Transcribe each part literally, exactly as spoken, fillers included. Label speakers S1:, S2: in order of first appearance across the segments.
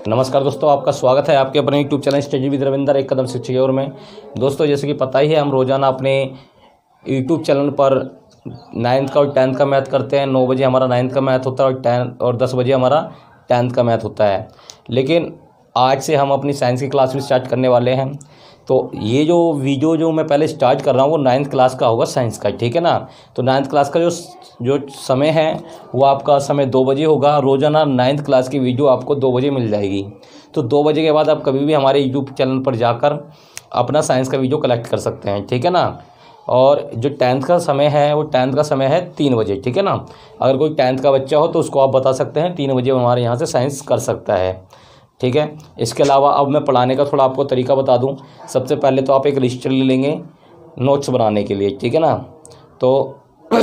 S1: नमस्कार दोस्तों, आपका स्वागत है आपके अपने YouTube channel study with Ravinder एक कदम शिक्षा की ओर में। दोस्तों, जैसे कि पता ही है, हम रोज़ाना अपने यूट्यूब चैनल पर नाइन्थ का और टेंथ का मैथ करते हैं। नौ बजे हमारा नाइन्थ का मैथ होता है और टेंथ और दस बजे हमारा टेंथ का मैथ होता है। लेकिन आज से हम अपनी साइंस की क्लास भी स्टार्ट करने वाले हैं। तो ये जो वीडियो जो मैं पहले स्टार्ट कर रहा हूँ वो नाइन्थ क्लास का होगा, साइंस का, ठीक है ना। तो नाइन्थ क्लास का जो जो समय है वो आपका समय दो बजे होगा। रोज़ाना नाइन्थ क्लास की वीडियो आपको दो बजे मिल जाएगी। तो दो बजे के बाद आप कभी भी हमारे यूट्यूब चैनल पर जाकर अपना साइंस का वीडियो कलेक्ट कर सकते हैं, ठीक है ना। और जो टेंथ का समय है वो टेंथ का समय है तीन बजे, ठीक है ना। अगर कोई टेंथ का बच्चा हो तो उसको आप बता सकते हैं तीन बजे हमारे यहाँ से साइंस कर सकता है, ठीक है। इसके अलावा अब मैं पढ़ाने का थोड़ा आपको तरीका बता दूं। सबसे पहले तो आप एक रजिस्टर ले लेंगे नोट्स बनाने के लिए, ठीक है ना। तो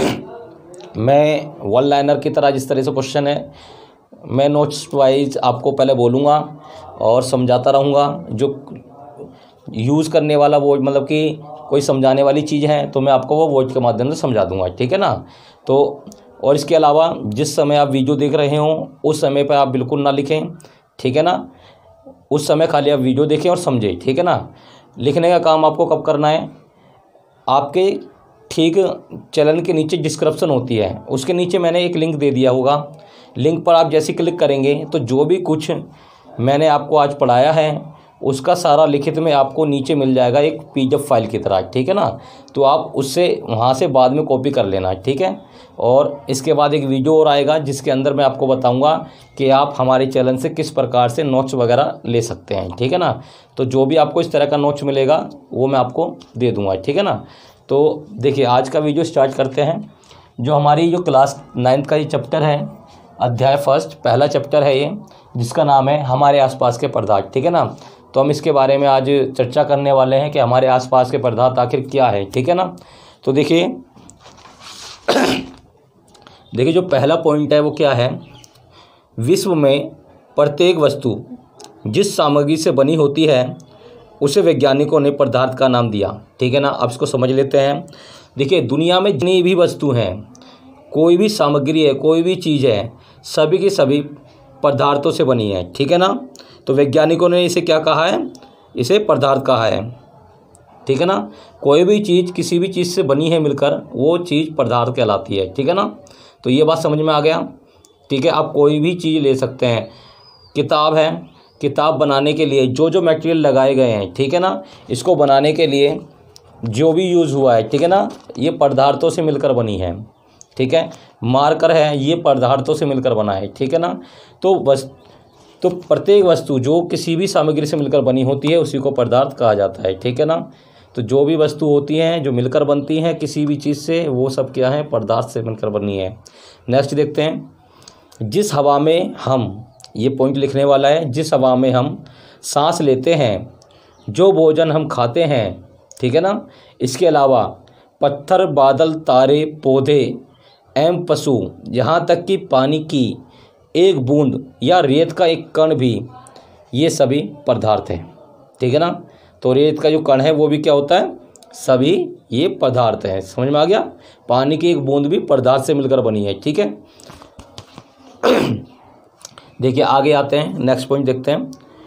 S1: मैं वन लाइनर की तरह, जिस तरह से क्वेश्चन है, मैं नोट्स वाइज आपको पहले बोलूँगा और समझाता रहूँगा। जो यूज़ करने वाला वर्ड, मतलब कि कोई समझाने वाली चीज़ है तो मैं आपको वो वर्ड के माध्यम से समझा दूँगा, ठीक है ना। तो और इसके अलावा जिस समय आप वीडियो देख रहे हों उस समय पर आप बिल्कुल ना लिखें, ठीक है ना। उस समय खाली आप वीडियो देखें और समझें, ठीक है ना। लिखने का काम आपको कब करना है? आपके ठीक चैनल के नीचे डिस्क्रिप्शन होती है, उसके नीचे मैंने एक लिंक दे दिया होगा। लिंक पर आप जैसे क्लिक करेंगे तो जो भी कुछ मैंने आपको आज पढ़ाया है उसका सारा लिखित में आपको नीचे मिल जाएगा एक पीडीएफ फाइल की तरह, ठीक है ना। तो आप उससे वहाँ से बाद में कॉपी कर लेना, ठीक है। और इसके बाद एक वीडियो और आएगा जिसके अंदर मैं आपको बताऊंगा कि आप हमारे चैनल से किस प्रकार से नोट्स वगैरह ले सकते हैं, ठीक है ना। तो जो भी आपको इस तरह का नोट्स मिलेगा वो मैं आपको दे दूँगा, ठीक है ना। तो देखिए, आज का वीडियो स्टार्ट करते हैं। जो हमारी जो क्लास नाइन्थ का ये चैप्टर है, अध्याय फर्स्ट, पहला चैप्टर है ये, जिसका नाम है हमारे आसपास के पदार्थ, ठीक है ना। तो हम इसके बारे में आज चर्चा करने वाले हैं कि हमारे आसपास के पदार्थ आखिर क्या है, ठीक है ना। तो देखिए देखिए जो पहला पॉइंट है वो क्या है? विश्व में प्रत्येक वस्तु जिस सामग्री से बनी होती है उसे वैज्ञानिकों ने पदार्थ का नाम दिया, ठीक है ना। अब इसको समझ लेते हैं। देखिए, दुनिया में जितनी भी वस्तु हैं, कोई भी सामग्री है, कोई भी चीज़ है, सभी की सभी पदार्थों से बनी है, ठीक है ना। तो वैज्ञानिकों ने इसे क्या कहा है? इसे पदार्थ कहा है, ठीक है ना। कोई भी चीज़ किसी भी चीज़ से बनी है मिलकर, वो चीज़ पदार्थ कहलाती है, ठीक है ना। तो ये बात समझ में आ गया, ठीक है। आप कोई भी चीज़ ले सकते हैं। किताब है, किताब बनाने के लिए जो जो मटेरियल लगाए गए हैं, ठीक है ना, इसको बनाने के लिए जो भी यूज़ हुआ है, ठीक है ना, ये पदार्थों से मिलकर बनी है, ठीक है। मार्कर है, ये पदार्थों से मिलकर बना है, ठीक है ना। तो बस तो प्रत्येक वस्तु जो किसी भी सामग्री से मिलकर बनी होती है उसी को पदार्थ कहा जाता है, ठीक है ना। तो जो भी वस्तु होती हैं जो मिलकर बनती हैं किसी भी चीज़ से, वो सब क्या है? पदार्थ से मिलकर बनी है। नेक्स्ट देखते हैं। जिस हवा में हम, ये पॉइंट लिखने वाला है, जिस हवा में हम सांस लेते हैं, जो भोजन हम खाते हैं, ठीक है ना, इसके अलावा पत्थर, बादल, तारे, पौधे एवं पशु, यहाँ तक कि पानी की एक बूंद या रेत का एक कण भी, ये सभी पदार्थ हैं, ठीक है ना। तो रेत का जो कण है वो भी क्या होता है? सभी ये पदार्थ हैं। समझ में आ गया? पानी की एक बूंद भी पदार्थ से मिलकर बनी है, ठीक है। देखिए आगे आते हैं, नेक्स्ट पॉइंट देखते हैं।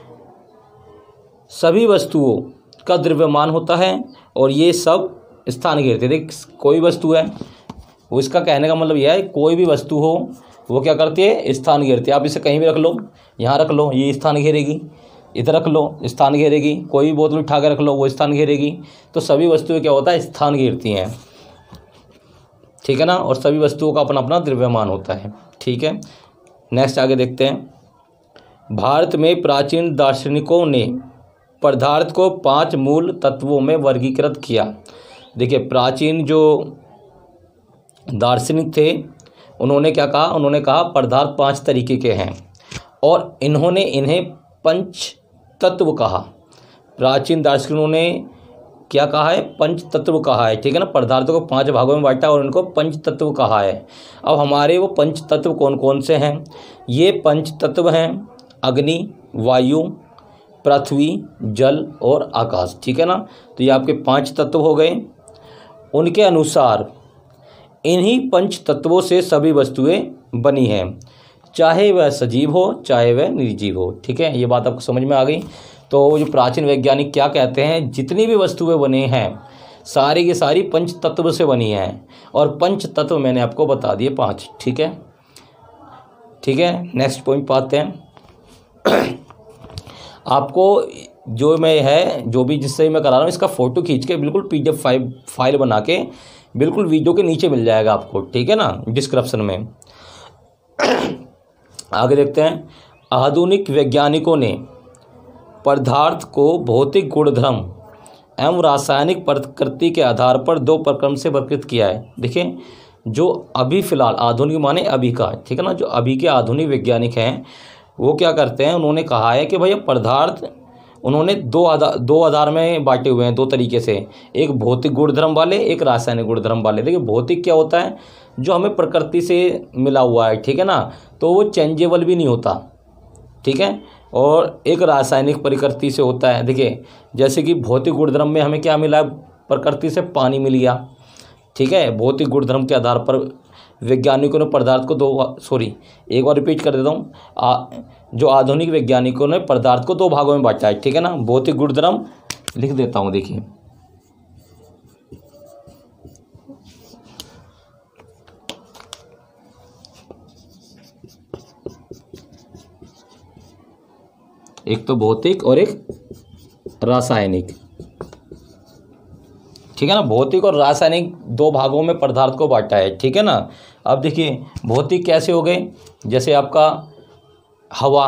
S1: सभी वस्तुओं का द्रव्यमान होता है और ये सब स्थान घेरते हैं। देख, कोई वस्तु है, वो इसका कहने का मतलब यह है कोई भी वस्तु हो वो क्या करती है? स्थान घेरती है। आप इसे कहीं भी रख लो, यहाँ रख लो, ये स्थान घेरेगी, इधर रख लो, स्थान घेरेगी, कोई भी बोतल उठा के रख लो, वो स्थान घेरेगी। तो सभी वस्तुएं क्या होता है? स्थान घेरती हैं, ठीक है ना। और सभी वस्तुओं का अपना अपना द्रव्यमान होता है, ठीक है। नेक्स्ट आगे देखते हैं। भारत में प्राचीन दार्शनिकों ने पदार्थ को पांच मूल तत्वों में वर्गीकृत किया। देखिए, प्राचीन जो दार्शनिक थे उन्होंने क्या कहा? उन्होंने कहा पदार्थ पांच तरीके के हैं और इन्होंने इन्हें पंच तत्व कहा। प्राचीन दार्शनिकों ने क्या कहा है? पंच तत्व कहा है, ठीक है ना। पदार्थों को पांच भागों में बांटा और इनको पंच तत्व कहा है। अब हमारे वो पंच तत्व कौन कौन से हैं? ये पंच तत्व हैं अग्नि, वायु, पृथ्वी, जल और आकाश, ठीक है ना। तो ये आपके पांच तत्व हो गए। उनके अनुसार इन्हीं पंच तत्वों से सभी वस्तुएं बनी हैं। चाहे वह सजीव हो चाहे वह निर्जीव हो। ठीक है, ये बात आपको समझ में आ गई। तो जो प्राचीन वैज्ञानिक क्या कहते हैं, जितनी भी वस्तुएं बनी हैं सारी की सारी पंच तत्व से बनी हैं, और पंच तत्व मैंने आपको बता दिए पांच। ठीक है ठीक है नेक्स्ट पॉइंट पाते हैं। आपको जो मैं है जो भी जिससे मैं करा रहा हूँ इसका फ़ोटो खींच के बिल्कुल पीडीएफ फाइल फाइल बना के बिल्कुल वीडियो के नीचे मिल जाएगा आपको। ठीक है ना, डिस्क्रिप्शन में। आगे देखते हैं। आधुनिक वैज्ञानिकों ने पदार्थ को भौतिक गुणधर्म एवं रासायनिक प्रकृति के आधार पर दो प्रक्रम से वर्गीकृत किया है। देखिए, जो अभी फ़िलहाल आधुनिक माने अभी का, ठीक है ना, जो अभी के आधुनिक वैज्ञानिक हैं वो क्या करते हैं, उन्होंने कहा है कि भैया पदार्थ उन्होंने दो आधार दो आधार में बांटे हुए हैं, दो तरीके से, एक भौतिक गुणधर्म वाले, एक रासायनिक गुणधर्म वाले। देखिए, भौतिक क्या होता है, जो हमें प्रकृति से मिला हुआ है, ठीक है ना, तो वो चेंजेबल भी नहीं होता। ठीक है, और एक रासायनिक प्रकृति से होता है। देखिए, जैसे कि भौतिक गुणधर्म में हमें क्या मिला, प्रकृति से पानी मिल गया। ठीक है, भौतिक गुणधर्म के आधार पर वैज्ञानिकों ने पदार्थ को दो सॉरी एक बार रिपीट कर देता हूँ। जो आधुनिक वैज्ञानिकों ने पदार्थ को दो भागों में बांटा है। ठीक है ना, भौतिक गुणधर्म लिख देता हूँ। देखिए, एक तो भौतिक और एक रासायनिक। ठीक है ना, भौतिक और रासायनिक दो भागों में पदार्थ को बांटा है। ठीक है ना, अब देखिए भौतिक कैसे हो गए, जैसे आपका हवा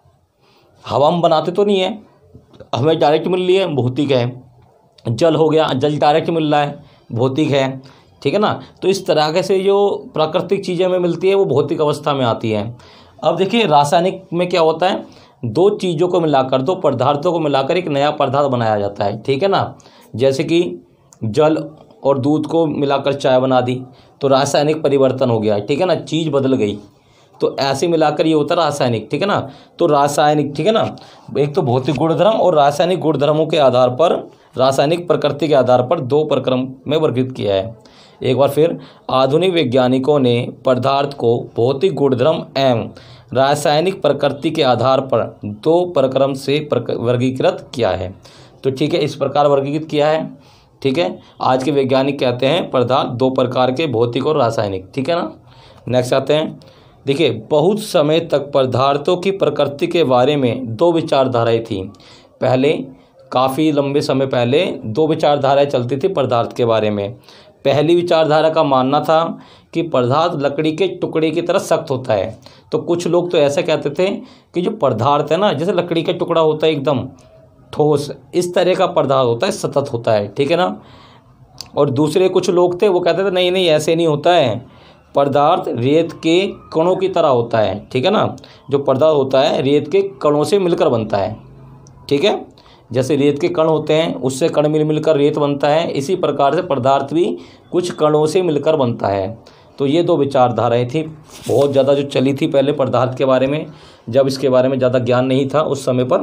S1: हवा हम बनाते तो नहीं है, हमें डायरेक्ट मिल रही है, भौतिक है। जल हो गया, जल डायरेक्ट मिल रहा है, भौतिक है। ठीक है ना, तो इस तरह से जो प्राकृतिक चीज़ें हमें मिलती है वो भौतिक अवस्था में आती हैं। अब देखिए रासायनिक में क्या होता है, दो चीज़ों को मिलाकर, दो पदार्थों को मिलाकर एक नया पदार्थ बनाया जाता है। ठीक है ना, जैसे कि जल और दूध को मिलाकर चाय बना दी तो रासायनिक परिवर्तन हो गया। ठीक है ना, चीज़ बदल गई, तो ऐसे मिलाकर ये होता है रासायनिक। ठीक है ना, तो रासायनिक, ठीक है ना, एक तो भौतिक गुणधर्म और रासायनिक गुणधर्मों के आधार पर, रासायनिक प्रकृति के आधार पर दो प्रक्रम में वर्गीकृत किया है। एक बार फिर, आधुनिक वैज्ञानिकों ने पदार्थ को भौतिक गुणधर्म एवं रासायनिक प्रकृति के आधार पर दो प्रक्रम से वर्गीकृत किया है। तो ठीक है, इस प्रकार वर्गीकृत किया है। ठीक है, आज के वैज्ञानिक कहते हैं पदार्थ दो प्रकार के, भौतिक और रासायनिक। ठीक है ना, नेक्स्ट आते हैं। देखिए, बहुत समय तक पदार्थों की प्रकृति के बारे में दो विचारधाराएं थी। पहले काफ़ी लंबे समय पहले दो विचारधाराएं चलती थी पदार्थ के बारे में। पहली विचारधारा का मानना था कि पदार्थ लकड़ी के टुकड़े की तरह सख्त होता है। तो कुछ लोग तो ऐसा कहते थे कि जो पदार्थ है ना, जैसे लकड़ी का टुकड़ा होता है एकदम ठोस, इस तरह का पदार्थ होता है, सतत होता है। ठीक है ना, और दूसरे कुछ लोग थे वो कहते थे नहीं नहीं ऐसे नहीं होता है, पदार्थ रेत के कणों की तरह होता है। ठीक है ना, जो पदार्थ होता है रेत के कणों से मिलकर बनता है। ठीक है, जैसे रेत के कण होते हैं उससे कण मिल मिलकर रेत बनता है, इसी प्रकार से पदार्थ भी कुछ कणों से मिलकर बनता है। तो ये दो विचारधाराएं थी, बहुत ज़्यादा जो चली थी पहले पदार्थ के बारे में, जब इसके बारे में ज़्यादा ज्ञान नहीं था उस समय पर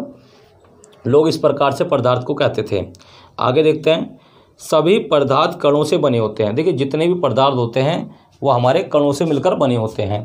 S1: लोग इस प्रकार से पदार्थ को कहते थे। आगे देखते हैं। सभी पदार्थ कणों से बने होते हैं। देखिए, जितने भी पदार्थ होते हैं वो हमारे कणों से मिलकर बने होते हैं।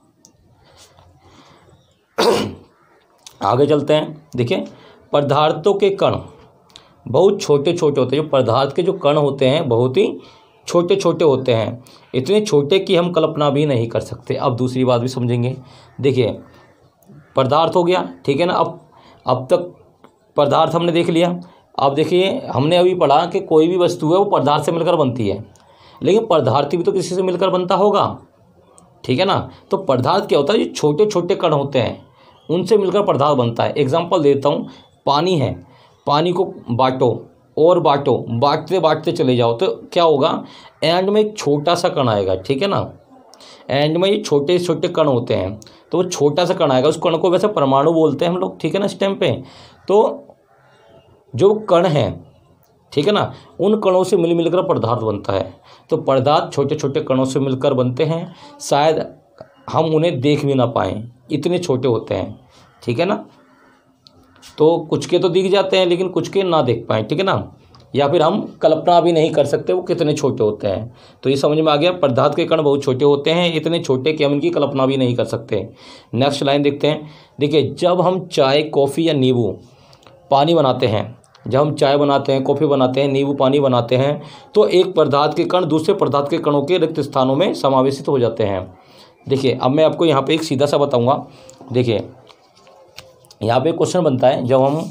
S1: आगे चलते हैं। देखिए, पदार्थों के कण बहुत छोटे छोटे होते हैं। जो पदार्थ के जो कण होते हैं बहुत ही छोटे छोटे होते हैं, इतने छोटे कि हम कल्पना भी नहीं कर सकते। अब दूसरी बात भी समझेंगे। देखिए, पदार्थ हो गया, ठीक है ना, अब अब तक पदार्थ हमने देख लिया। अब देखिए, हमने अभी पढ़ा कि कोई भी वस्तु है वो पदार्थ से मिलकर बनती है, लेकिन पदार्थ भी तो किसी से मिलकर बनता होगा। ठीक है ना, तो पदार्थ क्या होता है, जो छोटे छोटे कण होते हैं उनसे मिलकर पदार्थ बनता है। एग्जाम्पल देता हूँ, पानी है, पानी को बांटो और बांटो, बांटते बांटते चले जाओ तो क्या होगा, एंड में एक छोटा सा कण आएगा। ठीक है ना, एंड में ये छोटे छोटे कण होते हैं, तो वो छोटा सा कण आएगा, उस कण को वैसे परमाणु बोलते हैं हम लोग। ठीक है ना, इस टाइम पे तो जो कण हैं, ठीक है ना, उन कणों से मिल मिलकर पदार्थ बनता है। तो पदार्थ छोटे छोटे कणों से मिलकर बनते हैं, शायद हम उन्हें देख भी ना पाएँ, इतने छोटे होते हैं। ठीक है ना, तो कुछ के तो दिख जाते हैं लेकिन कुछ के ना देख पाएँ। ठीक है ना, या फिर हम कल्पना भी नहीं कर सकते वो कितने छोटे होते हैं। तो ये समझ में आ गया, पदार्थ के कण बहुत छोटे होते हैं, इतने छोटे कि हम इनकी कल्पना भी नहीं कर सकते। नेक्स्ट लाइन देखते हैं। देखिए, जब हम चाय, कॉफ़ी या नींबू पानी बनाते हैं, जब हम चाय बनाते हैं, कॉफ़ी बनाते हैं, नींबू पानी बनाते हैं, तो एक पदार्थ के कण दूसरे पदार्थ के कणों के रिक्त स्थानों में समावेशित हो जाते हैं। देखिए, अब मैं आपको यहाँ पे एक सीधा सा बताऊँगा। देखिए, यहाँ पे क्वेश्चन बनता है, जब हम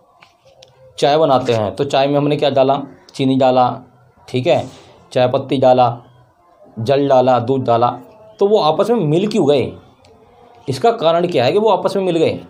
S1: चाय बनाते हैं तो चाय में हमने क्या डाला, चीनी डाला, ठीक है, चाय पत्ती डाला, जल डाला, दूध डाला, तो वो आपस में मिल क्यों गए? इसका कारण क्या है कि वो आपस में मिल गए,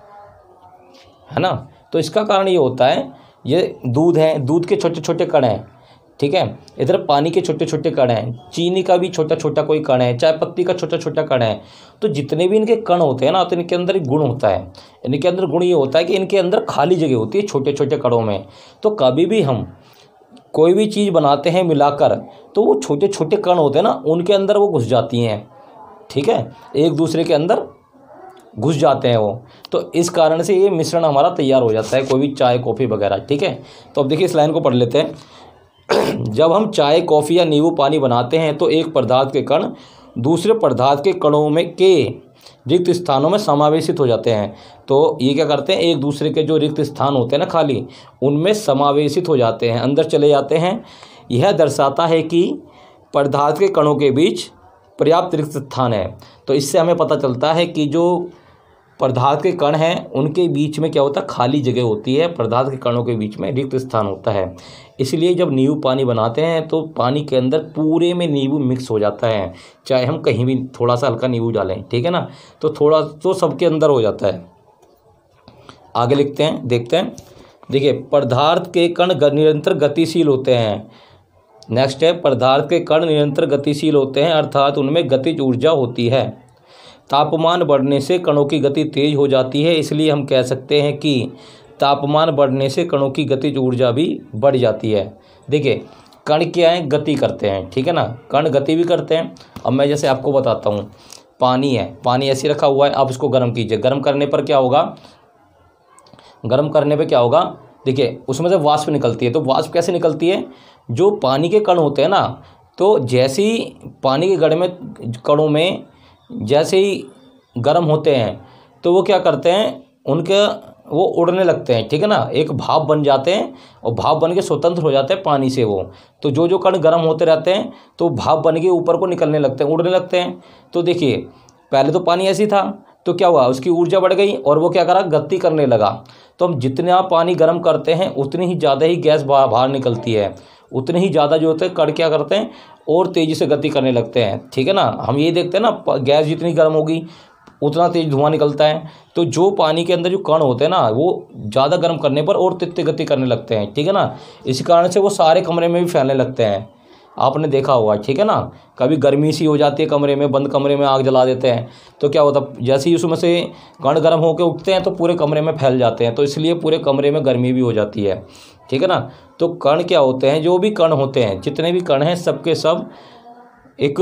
S1: है ना। तो इसका कारण ये होता है, ये दूध है, दूध के छोटे छोटे कण हैं, ठीक है, इधर पानी के छोटे छोटे कण हैं, चीनी का भी छोटा छोटा कोई कण है, चाय पत्ती का छोटा छोटा कण है। तो जितने भी इनके कण होते हैं ना, तो इनके अंदर एक गुण होता है। इनके अंदर गुण ये होता है कि इनके अंदर खाली जगह होती है छोटे छोटे कणों में। तो कभी भी हम कोई भी चीज़ बनाते हैं मिलाकर, तो वो छोटे छोटे कण होते हैं ना, उनके अंदर वो घुस जाती हैं, ठीक है, एक दूसरे के अंदर घुस जाते हैं वो। तो इस कारण से ये मिश्रण हमारा तैयार हो जाता है, कोई भी चाय, कॉफ़ी वगैरह, ठीक है। तो अब देखिए, इस लाइन को पढ़ लेते हैं। जब हम चाय, कॉफ़ी या नींबू पानी बनाते हैं तो एक पदार्थ के कण दूसरे पदार्थ के कणों में के रिक्त स्थानों में समावेशित हो जाते हैं। तो ये क्या करते हैं, एक दूसरे के जो रिक्त स्थान होते हैं ना खाली, उनमें समावेशित हो जाते हैं, अंदर चले जाते हैं। यह दर्शाता है कि पदार्थ के कणों के बीच पर्याप्त रिक्त स्थान है। तो इससे हमें पता चलता है कि जो पदार्थ के कण हैं उनके बीच में क्या होता है, खाली जगह होती है, पदार्थ के कणों के बीच में रिक्त स्थान होता है। इसलिए जब नींबू पानी बनाते हैं तो पानी के अंदर पूरे में नींबू मिक्स हो जाता है, चाहे हम कहीं भी थोड़ा सा हल्का नींबू डालें, ठीक है ना, तो थोड़ा तो सबके अंदर हो जाता है। आगे लिखते हैं, देखते हैं। देखिए, पदार्थ के कण निरंतर गतिशील होते हैं। नेक्स्ट है, पदार्थ के कण निरंतर गतिशील होते हैं, अर्थात उनमें गतिज ऊर्जा होती है। तापमान बढ़ने से कणों की गति तेज हो जाती है, इसलिए हम कह सकते हैं कि तापमान बढ़ने से कणों की गतिज ऊर्जा भी बढ़ जाती है। देखिए, कण क्या है, गति करते हैं, ठीक है ना, कण गति भी करते हैं। अब मैं जैसे आपको बताता हूँ, पानी है, पानी ऐसे रखा हुआ है, आप इसको गर्म कीजिए, गर्म करने पर क्या होगा, गर्म करने पे क्या होगा, देखिए उसमें से वाष्प निकलती है। तो वाष्प कैसे निकलती है, जो पानी के कण होते हैं ना, तो जैसे ही पानी के गढ़ में कणों में जैसे ही गर्म होते हैं तो वो क्या करते हैं, उनके वो उड़ने लगते हैं, ठीक है ना, एक भाप बन जाते हैं और भाप बन के स्वतंत्र हो जाते हैं पानी से वो। तो जो जो कण गर्म होते रहते हैं तो भाप बन के ऊपर को निकलने लगते हैं, उड़ने लगते हैं। तो देखिए, पहले तो पानी ऐसी था, तो क्या हुआ, उसकी ऊर्जा बढ़ गई और वो क्या करा, गति करने लगा। तो हम जितना पानी गर्म करते हैं उतनी ही ज़्यादा ही गैस बाहर निकलती है, उतने ही ज़्यादा जो होते हैं कण क्या करते हैं, और तेज़ी से गति करने लगते हैं, ठीक है ना। हम ये देखते हैं ना, गैस जितनी गर्म होगी उतना तेज धुआं निकलता है। तो जो पानी के अंदर जो कण होते हैं ना, वो ज़्यादा गर्म करने पर और तेज गति करने लगते हैं, ठीक है ना। इसी कारण से वो सारे कमरे में भी फैलने लगते हैं, आपने देखा होगा, ठीक है ना। कभी गर्मी सी हो जाती है कमरे में, बंद कमरे में आग जला देते हैं, तो क्या होता है, जैसे ही उसमें से कण गर्म होकर उठते हैं तो पूरे कमरे में फैल जाते हैं, तो इसलिए पूरे कमरे में गर्मी भी हो जाती है, ठीक है ना। तो कण क्या होते हैं, जो भी कण होते हैं, जितने भी कण हैं, सबके सब एक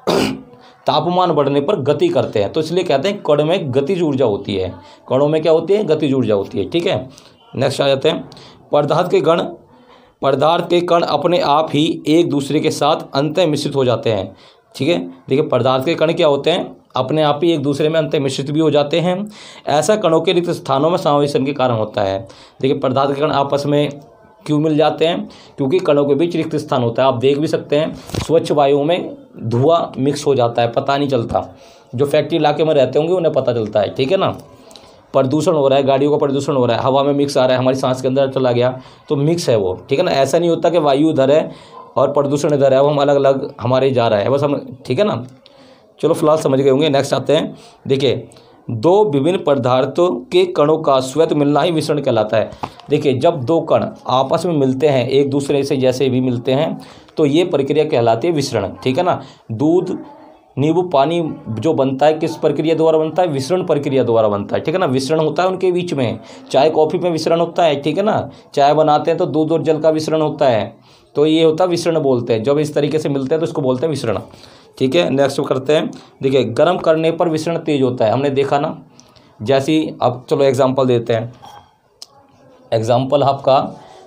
S1: तापमान बढ़ने पर गति करते हैं। तो इसलिए कहते हैं कण में गतिज ऊर्जा होती है, कणों में क्या होती है, गतिज ऊर्जा होती है, ठीक है। नेक्स्ट आ जाते हैं, पदार्थ के कण पदार्थ के कण अपने आप ही एक दूसरे के साथ अंतः मिश्रित हो जाते हैं, ठीक है। देखिए, पदार्थ के कण क्या होते हैं, अपने आप ही एक दूसरे में अंतः मिश्रित भी हो जाते हैं। ऐसा कणों के रिक्त स्थानों में समावेशन के कारण होता है। देखिए, पदार्थ के कण आपस में क्यों मिल जाते हैं, क्योंकि कणों के बीच रिक्त स्थान होता है। आप देख भी सकते हैं, स्वच्छ वायु में धुआं मिक्स हो जाता है, पता नहीं चलता। जो फैक्ट्री इलाके में रहते होंगे उन्हें पता चलता है, ठीक है ना। प्रदूषण हो रहा है, गाड़ियों का प्रदूषण हो रहा है, हवा में मिक्स आ रहा है, हमारी सांस के अंदर चला गया, तो मिक्स है वो, ठीक है ना। ऐसा नहीं होता कि वायु इधर है और प्रदूषण इधर है, वो हम अलग अलग हमारे जा रहा है, बस हम, ठीक है ना। चलो फिलहाल समझ गए होंगे। नेक्स्ट आते हैं। देखिए, दो विभिन्न पदार्थों के कणों का स्वतः मिलना ही मिश्रण कहलाता है। देखिए, जब दो कण आपस में मिलते हैं, एक दूसरे से जैसे भी मिलते हैं, तो ये प्रक्रिया कहलाती है विसरण, ठीक है ना। दूध, नींबू पानी जो बनता है किस प्रक्रिया द्वारा बनता है, विसरण प्रक्रिया द्वारा बनता है, ठीक है ना। विसरण होता है उनके बीच में, चाय कॉफ़ी में विसरण होता है, ठीक है ना। चाय बनाते हैं तो दूध और जल का विसरण होता है, तो ये होता है विसरण बोलते हैं। जब इस तरीके से मिलते हैं तो इसको बोलते हैं विसरण, ठीक है। नेक्स्ट करते हैं। देखिए, गर्म करने पर विसरण तेज होता है, हमने देखा ना। जैसी अब चलो एग्जाम्पल देते हैं। एग्जाम्पल आपका,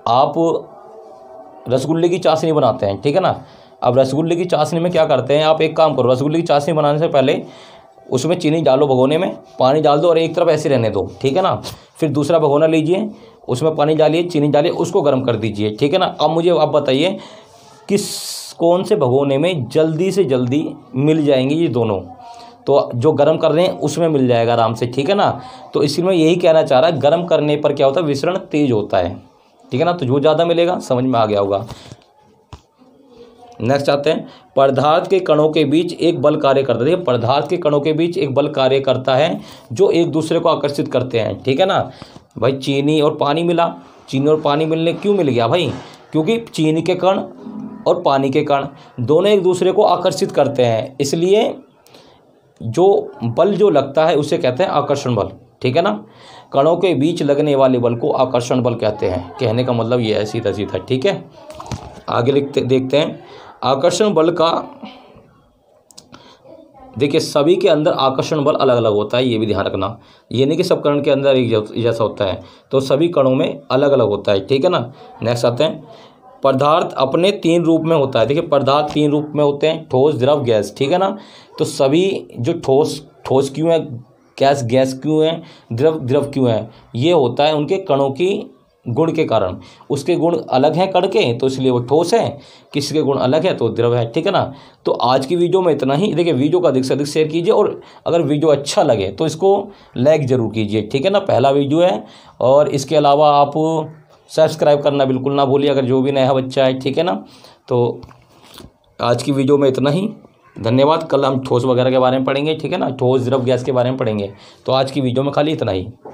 S1: आप रसगुल्ले की चाशनी बनाते हैं, ठीक है ना। अब रसगुल्ले की चाशनी में क्या करते हैं, आप एक काम करो, रसगुल्ले की चाशनी बनाने से पहले उसमें चीनी डालो भगोने में, पानी डाल दो और एक तरफ ऐसे रहने दो, ठीक है ना। फिर दूसरा भगोना लीजिए, उसमें पानी डालिए, चीनी डालिए, उसको गर्म कर दीजिए, ठीक है ना। अब मुझे आप बताइए किस कौन से भगोने में जल्दी से जल्दी मिल जाएंगे ये दोनों, तो जो गर्म कर रहे हैं उसमें मिल जाएगा आराम से, ठीक है ना। तो इसलिए मैं यही कहना चाह रहा, गर्म करने पर क्या होता है, विसरण तेज होता है, ठीक है ना। तो जो ज़्यादा मिलेगा, समझ में आ गया होगा। नेक्स्ट आते हैं, पदार्थ के कणों के बीच एक बल कार्य करता है। देखिए पदार्थ के कणों के बीच एक बल कार्य करता है जो एक दूसरे को आकर्षित करते हैं, ठीक है ना। भाई चीनी और पानी मिला, चीनी और पानी मिलने क्यों मिल गया भाई, क्योंकि चीनी के कण और पानी के कण दोनों एक दूसरे को आकर्षित करते हैं, इसलिए जो बल जो लगता है उसे कहते हैं आकर्षण बल, ठीक है ना। कणों के बीच लगने वाले बल को आकर्षण बल कहते हैं, कहने का मतलब ये है सीधा सीधा, ठीक है। आगे लिखते देखते हैं, आकर्षण बल का देखिए सभी के अंदर आकर्षण बल अलग अलग होता है, ये भी ध्यान रखना, ये नहीं कि सब कण के अंदर एक जैसा होता है, तो सभी कणों में अलग अलग होता है, ठीक है ना। नेक्स्ट आते हैं, पदार्थ अपने तीन रूप में होता है। देखिए पदार्थ तीन रूप में होते हैं, ठोस, द्रव, गैस, ठीक है ना। तो सभी जो ठोस ठोस क्यों है, गैस गैस क्यों है, द्रव द्रव क्यों है, ये होता है उनके कणों की गुण के कारण। उसके गुण अलग हैं कण के, तो इसलिए वो ठोस है, किसी के गुण अलग है तो द्रव है, ठीक है ना। तो आज की वीडियो में इतना ही। देखिए वीडियो का अधिक से अधिक शेयर कीजिए, और अगर वीडियो अच्छा लगे तो इसको लाइक ज़रूर कीजिए, ठीक है ना। पहला वीडियो है, और इसके अलावा आप सब्सक्राइब करना बिल्कुल ना भूलिए अगर जो भी नया बच्चा है, ठीक है ना। तो आज की वीडियो में इतना ही, धन्यवाद। कल हम ठोस वगैरह के बारे में पढ़ेंगे, ठीक है ना, ठोस, द्रव, गैस के बारे में पढ़ेंगे। तो आज की वीडियो में खाली इतना ही।